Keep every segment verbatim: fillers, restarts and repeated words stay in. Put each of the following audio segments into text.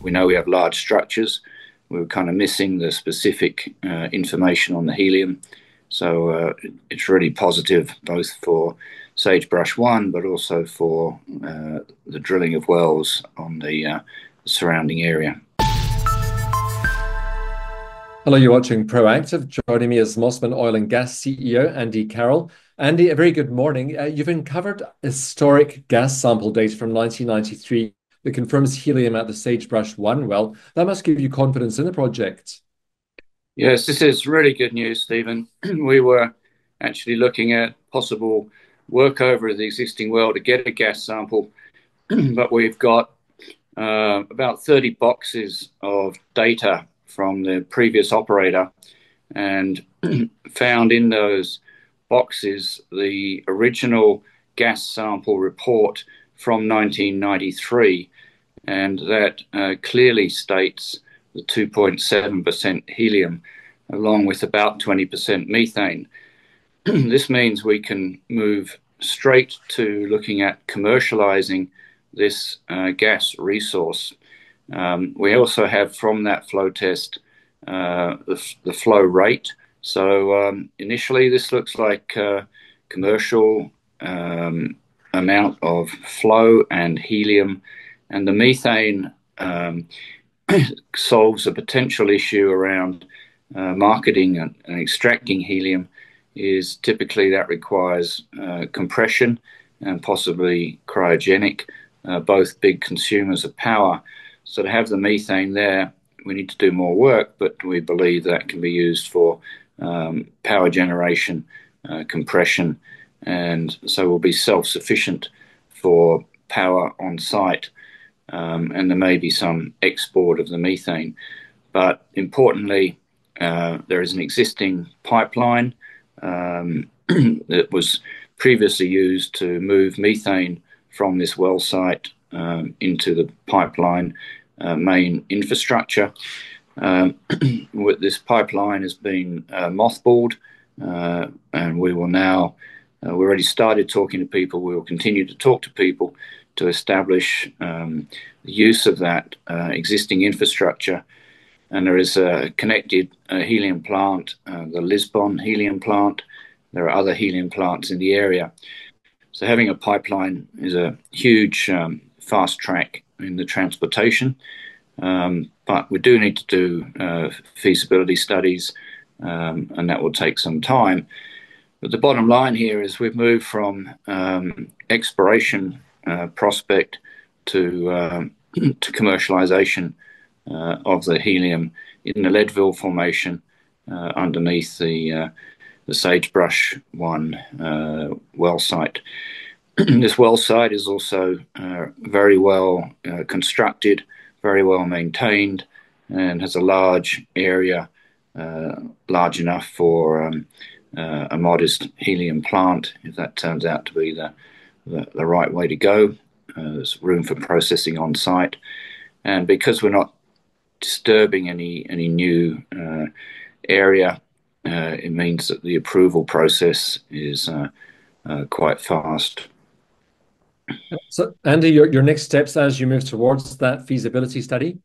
we know we have large structures. We were kind of missing the specific uh, information on the helium. So uh, it's really positive both for Sagebrush one, but also for uh, the drilling of wells on the uh, surrounding area. Hello, you're watching Proactive. Joining me is Mosman Oil and Gas C E O, Andy Carroll. Andy, a very good morning. Uh, you've uncovered historic gas sample data from nineteen ninety-three that confirms helium at the Sagebrush one well. That must give you confidence in the project. Yes, this is really good news, Stephen. We were actually looking at possible workover of the existing well to get a gas sample, but we've got uh, about thirty boxes of data from the previous operator, and found in those boxes the original gas sample report from nineteen ninety-three, and that uh, clearly states the two point seven percent helium along with about twenty percent methane. This means we can move straight to looking at commercializing this uh, gas resource. Um, we also have from that flow test uh, the, the flow rate. So um, initially this looks like uh, commercial um, amount of flow and helium, and the methane um, solves a potential issue around uh, marketing and, and extracting helium. Is typically that requires uh, compression and possibly cryogenic, uh, both big consumers of power. So to have the methane there, we need to do more work, but we believe that can be used for um, power generation, uh, compression, and so we'll be self-sufficient for power on site, um, and there may be some export of the methane. But importantly, uh, there is an existing pipeline um, that was previously used to move methane from this well site Um, into the pipeline uh, main infrastructure. Um, this pipeline has been uh, mothballed, uh, and we will now, uh, we already started talking to people, we will continue to talk to people to establish um, the use of that uh, existing infrastructure. And there is a connected uh, helium plant, uh, the Lisbon helium plant. There are other helium plants in the area. So having a pipeline is a huge um, fast track in the transportation, um, but we do need to do uh, feasibility studies, um, and that will take some time. But the bottom line here is we've moved from um, exploration uh, prospect to uh, to commercialization uh, of the helium in the Leadville formation uh, underneath the uh, the Sagebrush one uh, well site. This well site is also uh, very well uh, constructed, very well maintained, and has a large area, uh, large enough for um, uh, a modest helium plant, if that turns out to be the, the, the right way to go. Uh, there's room for processing on site. And because we're not disturbing any, any new uh, area, uh, it means that the approval process is uh, uh, quite fast. So, Andy, your, your next steps as you move towards that feasibility study?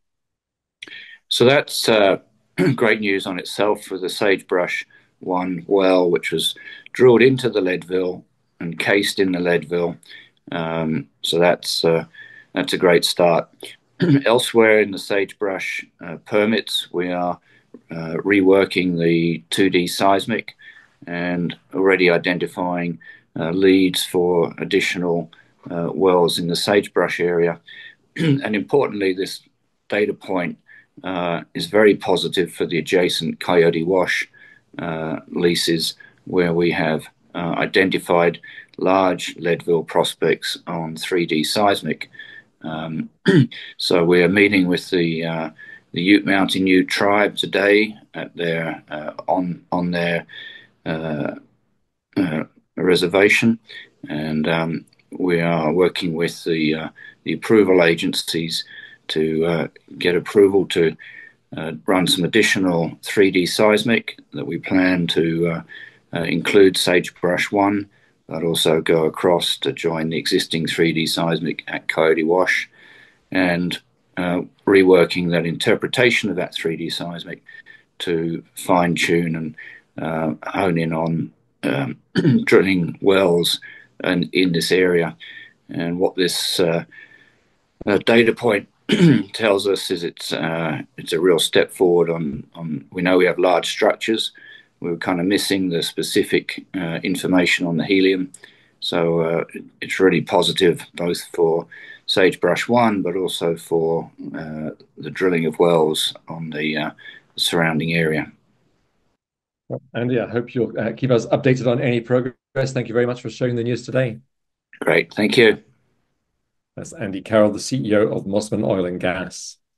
So that's uh, great news on itself for the Sagebrush one well, which was drilled into the Leadville and cased in the Leadville. Um, so that's uh, that's a great start. Elsewhere in the Sagebrush uh, permits, we are uh, reworking the two D seismic and already identifying uh, leads for additional Uh, wells in the Sagebrush area. And importantly, this data point uh, is very positive for the adjacent Coyote Wash uh, leases, where we have uh, identified large Leadville prospects on three D seismic. Um, so we are meeting with the uh, the Ute Mountain Ute tribe today at their uh, on on their uh, uh, reservation, and um, we are working with the uh, the approval agencies to uh, get approval to uh, run some additional three D seismic that we plan to uh, uh, include Sagebrush one, but also go across to join the existing three D seismic at Coyote Wash. And uh, reworking that interpretation of that three D seismic to fine tune and uh, hone in on um, drilling wells and in this area. And what this uh, uh, data point tells us is it's uh, it's a real step forward on on. We know we have large structures. We were kind of missing the specific uh, information on the helium, so uh, it's really positive both for Sagebrush one, but also for uh, the drilling of wells on the uh, surrounding area. Andy, I hope you'll uh, keep us updated on any progress. Thank you very much for sharing the news today. Great, thank you. That's Andy Carroll, the C E O of Mosman Oil and Gas.